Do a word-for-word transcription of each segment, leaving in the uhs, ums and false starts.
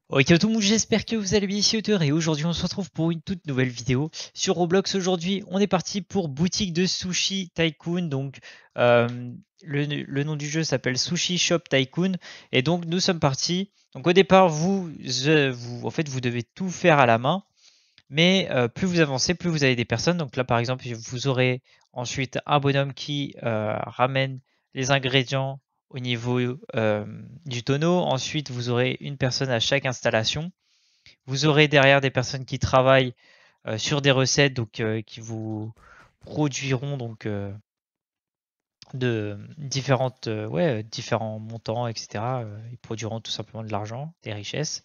Ok tout le monde, j'espère que vous allez bien ici Auteur et aujourd'hui on se retrouve pour une toute nouvelle vidéo sur Roblox. Aujourd'hui on est parti pour boutique de Sushi Tycoon, donc euh, le, le nom du jeu s'appelle Sushi Shop Tycoon et donc nous sommes partis. Donc au départ vous, euh, vous en fait vous devez tout faire à la main, mais euh, plus vous avancez plus vous avez des personnes. Donc là par exemple vous aurez ensuite un bonhomme qui euh, ramène les ingrédients au niveau euh, du tonneau. Ensuite vous aurez une personne à chaque installation. Vous aurez derrière des personnes qui travaillent euh, sur des recettes, donc euh, qui vous produiront donc euh, de différentes euh, ouais différents montants, et cetera. Euh, ils produiront tout simplement de l'argent, des richesses.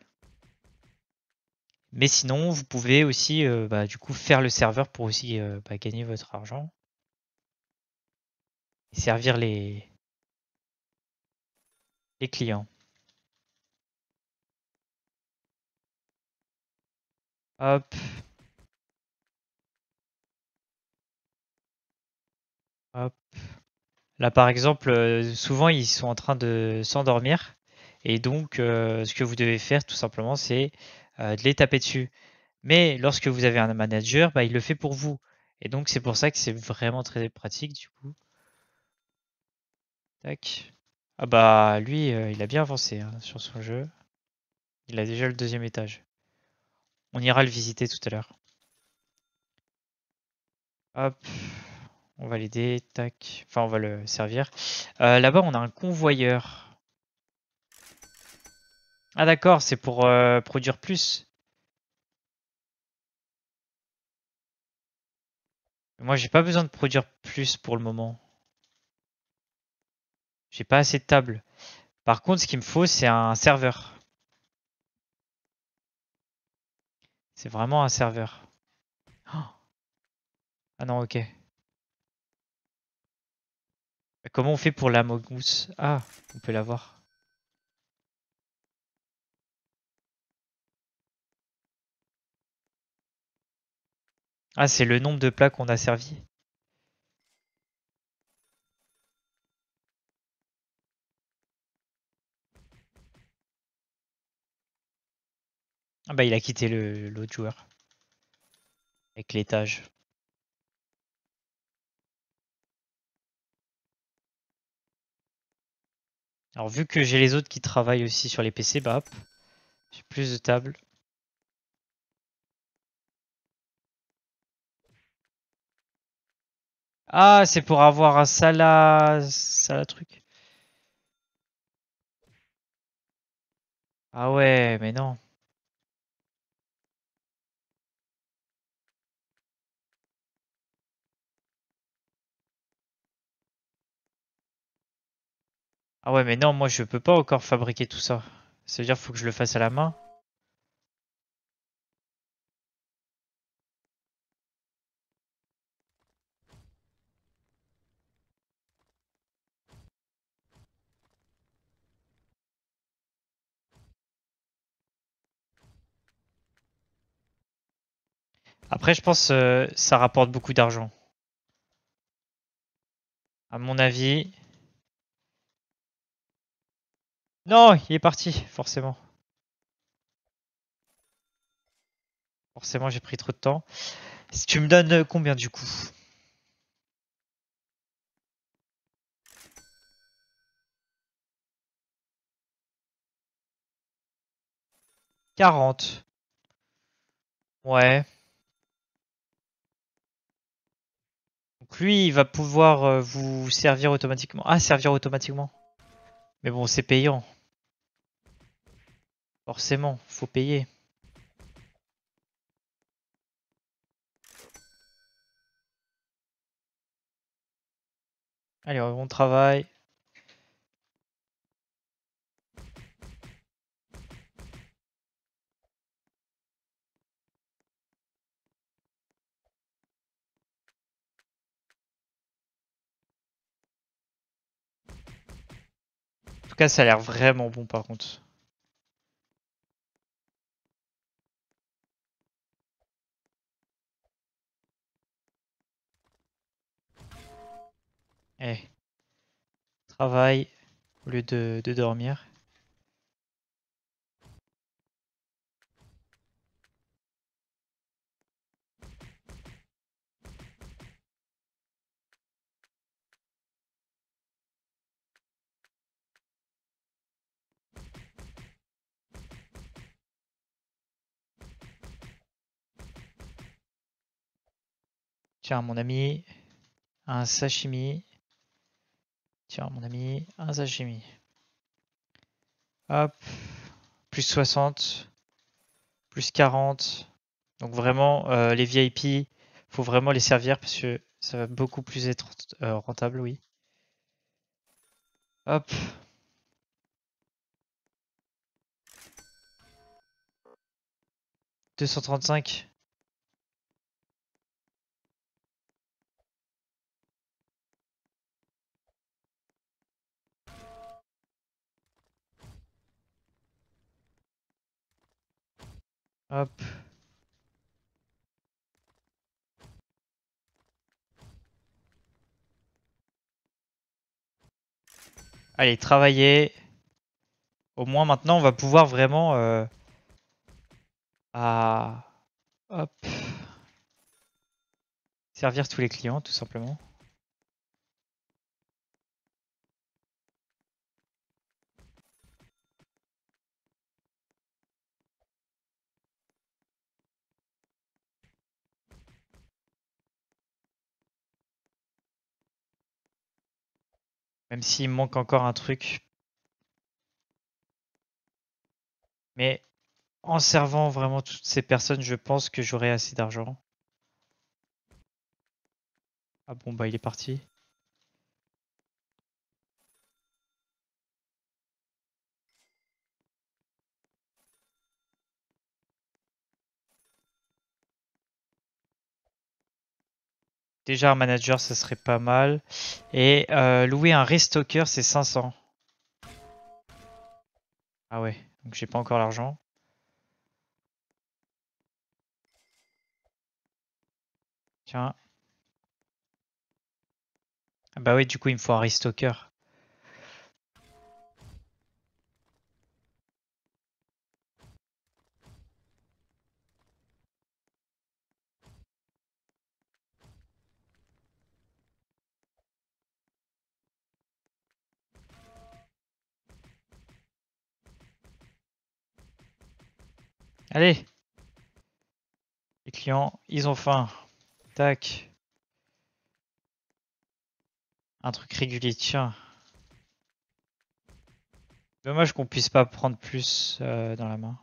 Mais sinon, vous pouvez aussi euh, bah, du coup faire le serveur pour aussi euh, bah, gagner votre argent et servir les, les clients. Hop, hop. Là par exemple, euh, souvent ils sont en train de s'endormir et donc euh, ce que vous devez faire tout simplement c'est euh, de les taper dessus. Mais lorsque vous avez un manager, bah, il le fait pour vous. Et donc c'est pour ça que c'est vraiment très pratique du coup. Tac. Ah bah lui, euh, il a bien avancé hein, sur son jeu. Il a déjà le deuxième étage. On ira le visiter tout à l'heure. Hop. On va l'aider. Tac. Enfin, on va le servir. Euh, Là-bas, on a un convoyeur. Ah d'accord, c'est pour euh, produire plus. Moi, j'ai pas besoin de produire plus pour le moment. J'ai pas assez de tables. Par contre, ce qu'il me faut, c'est un serveur. C'est vraiment un serveur. Oh. Ah non, ok. Comment on fait pour la mousse? Ah, on peut l'avoir. Ah, c'est le nombre de plats qu'on a servi. Ah bah il a quitté le l'autre joueur avec l'étage. Alors vu que j'ai les autres qui travaillent aussi sur les P C, bah hop, j'ai plus de tables. Ah, c'est pour avoir un sala... sala truc. Ah ouais, mais non. Ah ouais, mais non, moi je peux pas encore fabriquer tout ça. Ça veut dire qu'il faut que je le fasse à la main. Après, je pense euh, ça rapporte beaucoup d'argent. À mon avis. Non, il est parti, forcément. Forcément, j'ai pris trop de temps. Si tu me donnes euh, combien du coup? quarante. Ouais. Donc lui, il va pouvoir euh, vous servir automatiquement. Ah, servir automatiquement. Mais bon, c'est payant. Forcément, faut payer. Allez, on travaille. En tout cas, ça a l'air vraiment bon par contre. Eh, travaille au lieu de, de dormir. Tiens, mon ami, un sashimi. Tiens, mon ami, un sashimi. Hop, plus soixante, plus quarante. Donc vraiment, euh, les V I P, faut vraiment les servir parce que ça va beaucoup plus être euh, rentable, oui. Hop. deux cent trente-cinq. Hop. Allez, travailler. Au moins maintenant, on va pouvoir vraiment... Euh, à... Hop. Servir tous les clients, tout simplement. Même s'il me manque encore un truc. Mais en servant vraiment toutes ces personnes, je pense que j'aurai assez d'argent. Ah bon, bah il est parti. Déjà un manager, ça serait pas mal. Et euh, louer un restocker, c'est cinq cents. Ah ouais, donc j'ai pas encore l'argent. Tiens. Ah bah oui, du coup, il me faut un restocker. Allez, les clients, ils ont faim. Tac. Un truc régulier, tiens. Dommage qu'on puisse pas prendre plus euh, dans la main.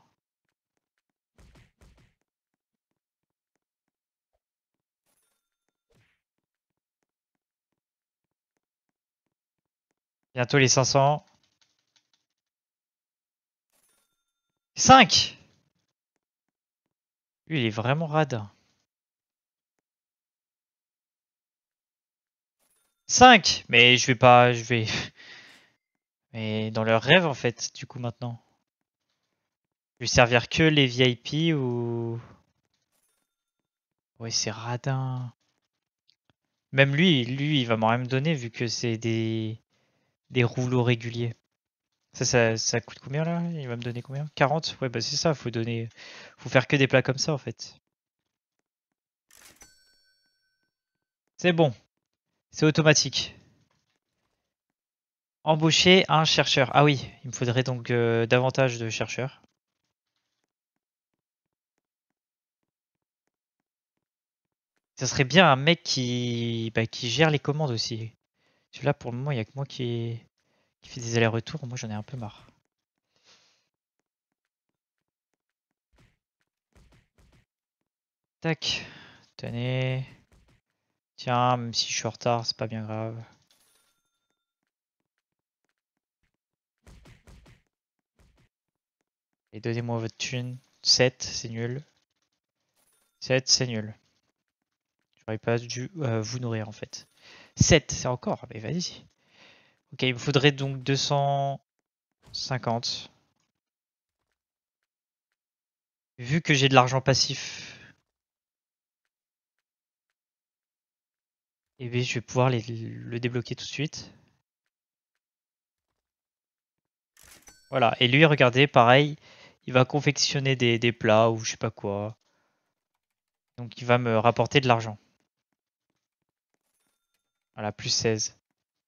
Bientôt les cinq cents. cinq. Lui, il est vraiment rade. cinq. Mais je vais pas... Je vais... Mais dans leur rêve, en fait, du coup, maintenant. Je vais servir que les V I P ou... Ouais, c'est radin. Même lui, lui, il va m'en rien me donner vu que c'est des... des rouleaux réguliers. Ça, ça, ça coûte combien là? Il va me donner combien? quarante? Ouais, bah c'est ça, faut donner... Faut faire que des plats comme ça, en fait. C'est bon, c'est automatique. Embaucher un chercheur. Ah oui, il me faudrait donc euh, davantage de chercheurs. Ça serait bien un mec qui, bah, qui gère les commandes aussi. Celui-là, pour le moment, il n'y a que moi qui, qui fait des allers-retours. Moi, j'en ai un peu marre. Tac. Tenez. Tiens, même si je suis en retard, c'est pas bien grave. Et donnez-moi votre thune. sept, c'est nul. sept, c'est nul. J'aurais pas dû euh, vous nourrir en fait. sept, c'est encore. Mais vas-y. Ok, il me faudrait donc deux cent cinquante. Vu que j'ai de l'argent passif, eh bien, je vais pouvoir les- le débloquer tout de suite. Voilà. Et lui, regardez, pareil, il va confectionner des, des plats ou je sais pas quoi. Donc il va me rapporter de l'argent. Voilà, plus seize.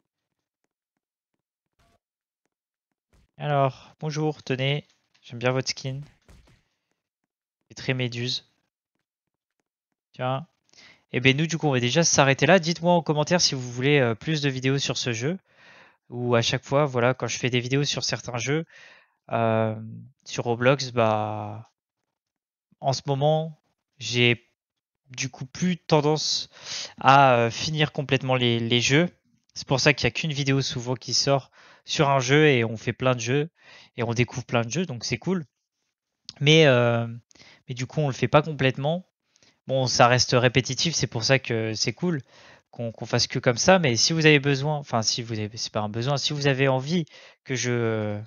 Alors, bonjour, tenez. J'aime bien votre skin. C'est très méduse. Tiens. Et bien nous, du coup, on va déjà s'arrêter là. Dites-moi en commentaire si vous voulez euh, plus de vidéos sur ce jeu. Ou à chaque fois, voilà, quand je fais des vidéos sur certains jeux, euh, sur Roblox, bah, en ce moment, j'ai du coup plus tendance à euh, finir complètement les, les jeux. C'est pour ça qu'il n'y a qu'une vidéo souvent qui sort sur un jeu et on fait plein de jeux et on découvre plein de jeux, donc c'est cool. Mais, euh, mais du coup, on le fait pas complètement. Bon, ça reste répétitif, c'est pour ça que c'est cool qu'on qu'on fasse que comme ça. Mais si vous avez besoin, enfin si vous avez, c'est pas un besoin, si vous avez envie que je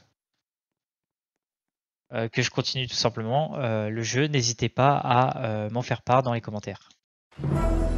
euh, que je continue tout simplement euh, le jeu, n'hésitez pas à euh, m'en faire part dans les commentaires.